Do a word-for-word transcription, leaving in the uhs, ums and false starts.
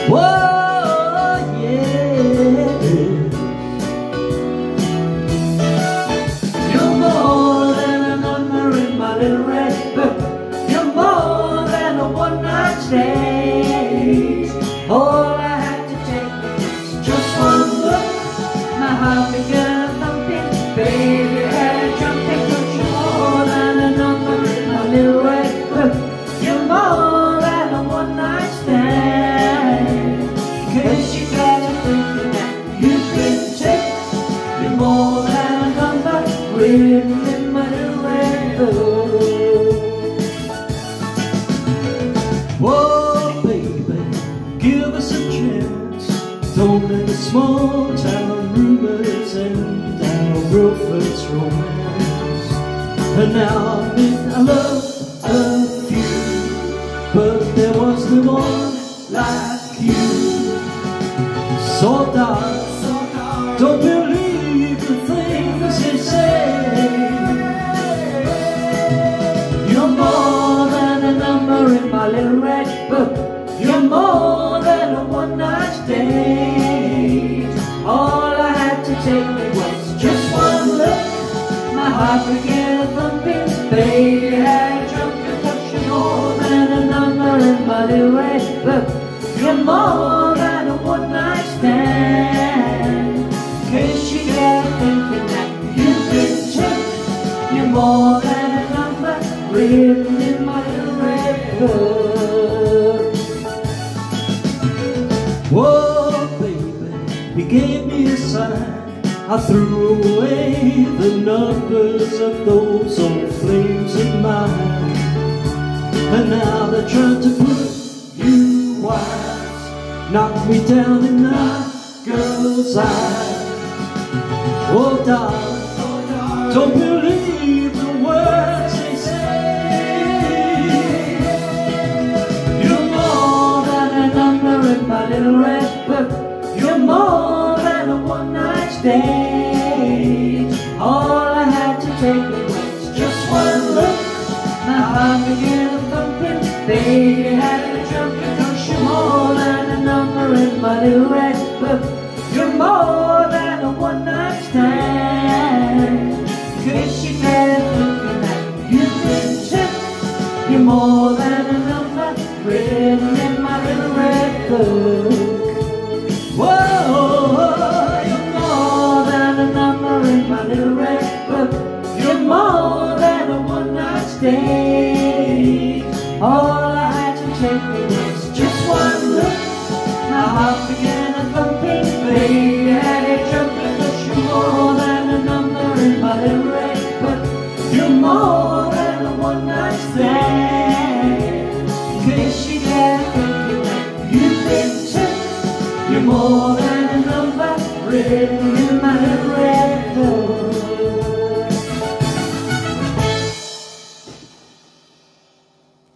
Whoa, yeah. You're more than a number in my little red book. You're more than a one-night stand. All I had to take was just one look. My heart began thumping, baby had a jumping. But you're more than a number in my little red book. You're more than a one-night stand. Cause you got to thinking that you can take. You're more than a number written in my little red book. Whoa, baby, give us a chance. Don't let the small town rumors end our real first romance. And now I admit I love a few, but there was no one like you. So dark, don't believe the things they say. You're more than a number in my little red book. You're more than a one-night stand. All I had to take was just one look. My heart began thumping, baby had a jumping. But you're more than a number in my little red book. You're more than a one-night stand. Cause you got thinking that you can take. You're more than a number written in my little red book. Whoa, baby, he gave me a sign. I threw away the numbers of those old flames of mine. And now they're trying to put you wise, knock me down in that girl's eye. Oh darling, don't believe the words they say. You're more than a number in my little red book. You're more than a one-night stand. All I had to take was just one look. My heart began thumping, baby had a jumping. Cause you're more than a number in my little red book. You're more than a one-night stand. Cause you can't look that you can tip. You're more than a number written in my little red book. Whoa, you're more than a number in my little red book. You're more than a one-night stand. All I had to take was just one look. My heart began a thumping, baby had a jumping. But you're more than a number in my little red book. You're more than a one-night stand. Cause you got thinking that you can take. You're more than a number written in my little red book.